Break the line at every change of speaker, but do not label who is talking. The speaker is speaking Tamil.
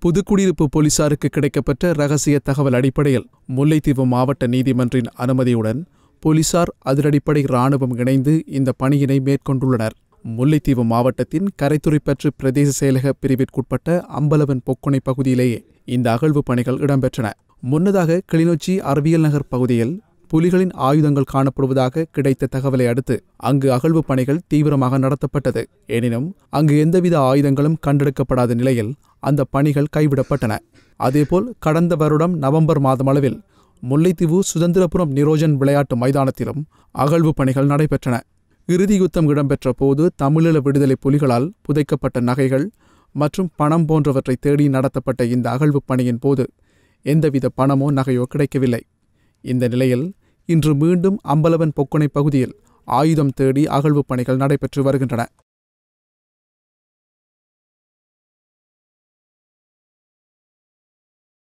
புதுக்குடியிருப்பு போலீசாருக்கு கிடைக்கப்பட்ட இரகசிய தகவல் அடிப்படையில் முல்லைத்தீவு மாவட்ட நீதிமன்றின் அனுமதியுடன் போலீசார் அதிரடிப்படை இராணுவம் இணைந்து இந்த பணியினை மேற்கொண்டுள்ளனர். முல்லைத்தீவு மாவட்டத்தின் கரைத்துறைப்பற்று பிரதேச செயலக பிரிவிற்குட்பட்ட அம்பலவன் பொக்குனை பகுதியிலேயே இந்த அகழ்வு பணிகள் இடம்பெற்றன. முன்னதாக கிளிநொச்சி அறிவியல் நகர் பகுதியில் புலிகளின் ஆயுதங்கள் காணப்படுவதாக கிடைத்த தகவலை அடுத்து அங்கு அகழ்வு பணிகள் தீவிரமாக நடத்தப்பட்டது. எனினும் அங்கு எந்தவித ஆயுதங்களும் கண்டெடுக்கப்படாத நிலையில் அந்த பணிகள் கைவிடப்பட்டன. அதேபோல் கடந்த வருடம் நவம்பர் மாதம் அளவில் முல்லைத்தீவு சுதந்திரபுரம் நிரோஜன் விளையாட்டு மைதானத்திலும் அகழ்வு பணிகள் நடைபெற்றன. இறுதி யுத்தம் இடம்பெற்ற போது தமிழீழ விடுதலை புலிகளால் புதைக்கப்பட்ட நகைகள் மற்றும் பணம் போன்றவற்றை தேடி நடத்தப்பட்ட இந்த அகழ்வு பணியின் போது எந்தவித பணமோ நகையோ கிடைக்கவில்லை. இந்த நிலையில் இன்று மீண்டும் அம்பலவன் பொக்குனை பகுதியில் ஆயுதம் தேடி அகழ்வு பணிகள் நடைபெற்று வருகின்றன.